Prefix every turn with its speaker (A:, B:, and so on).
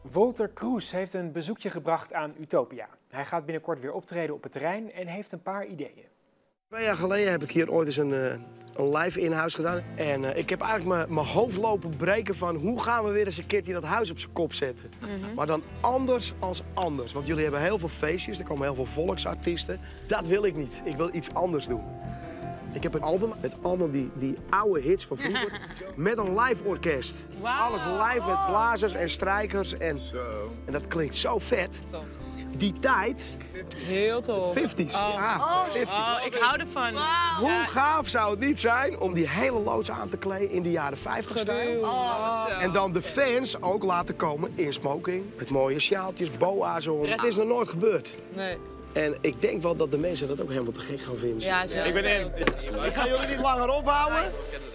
A: Wolter Kroes heeft een bezoekje gebracht aan Utopia. Hij gaat binnenkort weer optreden op het terrein en heeft een paar ideeën.
B: 2 jaar geleden heb ik hier ooit eens een live in-huis gedaan. En ik heb eigenlijk mijn hoofd lopen breken van hoe gaan we weer eens een keertje dat huis op zijn kop zetten. Maar dan anders als anders. Want jullie hebben heel veel feestjes, er komen heel veel volksartiesten. Dat wil ik niet. Ik wil iets anders doen. Ik heb een album met allemaal die oude hits van vroeger. Met een live orkest.
C: Wow.
B: Alles live met blazers en strijkers. En dat klinkt zo vet. Die tijd.
C: Heel tof.
B: 50's.
C: Oh.
B: 50's.
C: Oh, ik hou ervan. Wow.
B: Hoe gaaf zou het niet zijn om die hele loods aan te kleden in de jaren 50-stijl? En dan de fans ook laten komen in smoking. Met mooie sjaaltjes, boa's om. Het is nog nooit gebeurd.
C: Nee.
B: En ik denk wel dat de mensen dat ook helemaal te gek gaan vinden.
C: Ja, zo.
A: Ik ben in.
B: Ik ga jullie niet langer ophouden.